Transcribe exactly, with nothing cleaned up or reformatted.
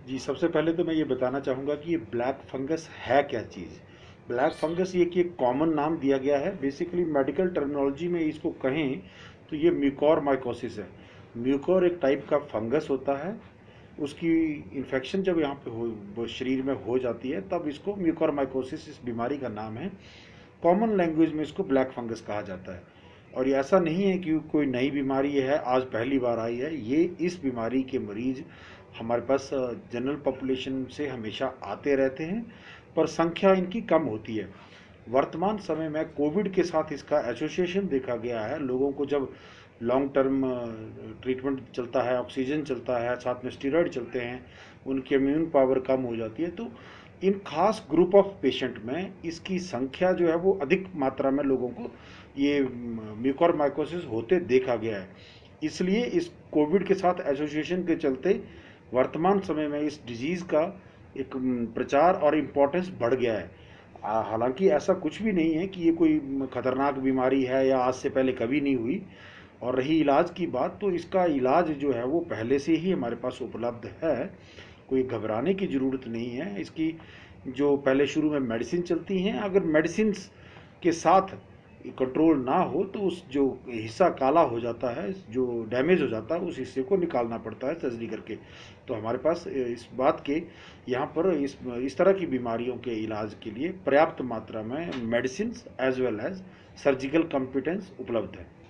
जी, सबसे पहले तो मैं ये बताना चाहूँगा कि ये ब्लैक फंगस है क्या चीज़? ब्लैक फंगस ये कि एक कॉमन नाम दिया गया है। बेसिकली मेडिकल टर्मिनोलॉजी में इसको कहें तो ये म्यूकोरमाइकोसिस है। म्यूकोर एक टाइप का फंगस होता है। उसकी इन्फेक्शन जब यहाँ पे हो वो शरीर में हो जाती है तब इसको म्यूकोरमाइकोसिस इस बीमारी का नाम है। कॉमन लैंग्वेज में इसको ब्लैक फंगस कहा जाता है। और ये ऐसा नहीं है कि कोई नई बीमारी है, आज पहली बार आई है। ये इस बीमारी के मरीज हमारे पास जनरल पॉपुलेशन से हमेशा आते रहते हैं, पर संख्या इनकी कम होती है। वर्तमान समय में कोविड के साथ इसका एसोसिएशन देखा गया है। लोगों को जब लॉन्ग टर्म ट्रीटमेंट चलता है, ऑक्सीजन चलता है, साथ में स्टीरॉयड चलते हैं, उनकी इम्यून पावर कम हो जाती है, तो इन खास ग्रुप ऑफ पेशेंट में इसकी संख्या जो है वो अधिक मात्रा में लोगों को ये म्यूकोरमाइकोसिस होते देखा गया है। इसलिए इस कोविड के साथ एसोसिएशन के चलते वर्तमान समय में इस डिजीज़ का एक प्रचार और इम्पोर्टेंस बढ़ गया है। हालांकि ऐसा कुछ भी नहीं है कि ये कोई खतरनाक बीमारी है या आज से पहले कभी नहीं हुई। और रही इलाज की बात, तो इसका इलाज जो है वो पहले से ही हमारे पास उपलब्ध है। कोई घबराने की ज़रूरत नहीं है। इसकी जो पहले शुरू में मेडिसिन चलती हैं, अगर मेडिसिन के साथ कंट्रोल ना हो तो उस जो हिस्सा काला हो जाता है, जो डैमेज हो जाता है, उस हिस्से को निकालना पड़ता है सर्जरी करके। तो हमारे पास इस बात के यहाँ पर इस इस तरह की बीमारियों के इलाज के लिए पर्याप्त मात्रा में medicine as well as surgical competence उपलब्ध है।